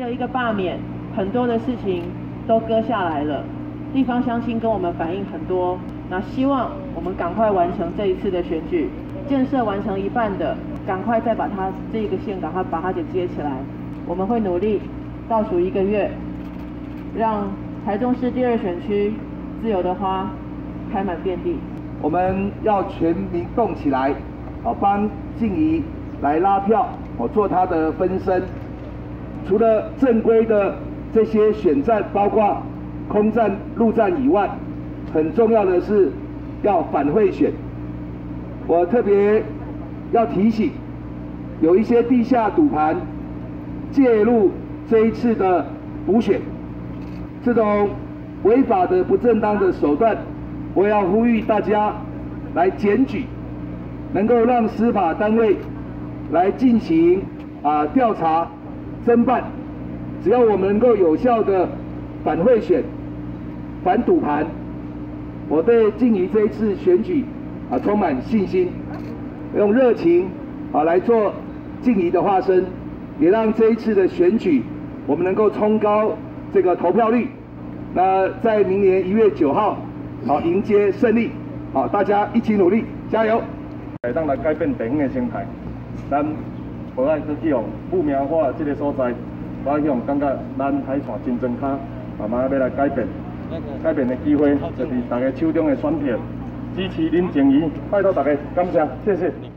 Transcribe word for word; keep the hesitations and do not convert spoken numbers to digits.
有一个罢免，很多的事情都搁下来了。地方乡亲跟我们反映很多，那希望我们赶快完成这一次的选举，建设完成一半的，赶快再把它这个线赶快把它给接起来。我们会努力，倒数一个月，让台中市第二选区自由的花开满遍地。 我们要全民动起来，哦，帮静怡来拉票，哦，做他的分身。除了正规的这些选战，包括空战、陆战以外，很重要的是要反贿选。我特别要提醒，有一些地下赌盘介入这一次的补选，这种违法的、不正当的手段，我要呼吁大家来检举，能够让司法单位来进行啊调查、侦办。只要我们能够有效的反贿选、反赌盘，我对静怡这一次选举啊充满信心，用热情啊来做静怡的化身，也让这一次的选举我们能够冲高这个投票率。那在明年一月九号，好迎接胜利，好大家一起努力，加油！ 会当来改变地方的生态，咱无爱去去用污名化这个所在。我向感觉咱海线真正卡慢慢要来改变，改变的机会就是大家手中的选票，支持林静怡，拜托大家，感谢，谢谢。